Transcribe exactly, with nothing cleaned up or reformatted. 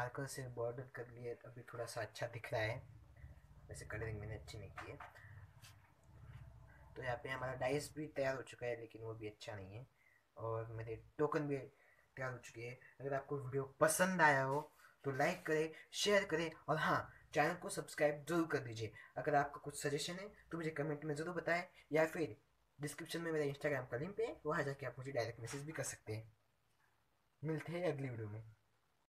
Sparkle से border कर लिए, अभी थोड़ा सा अच्छा दिख रहा है। वैसे कलरिंग मैंने अच्छी नहीं की है। तो यहाँ पे हमारा डाइस भी तैयार हो चुका है, लेकिन वो भी अच्छा नहीं है। और मेरे टोकन भी तैयार हो चुके हैं। अगर आपको वीडियो पसंद आया हो तो लाइक करें, शेयर करें, और हाँ, चैनल को सब्सक्राइब जरूर कर दीजिए। अगर आपका कुछ सजेशन है तो मुझे कमेंट में ज़रूर बताएं, या फिर डिस्क्रिप्शन में मेरा इंस्टाग्राम का लिंक है, वहाँ जाके आप मुझे डायरेक्ट मैसेज भी कर सकते हैं। मिलते हैं अगली वीडियो में।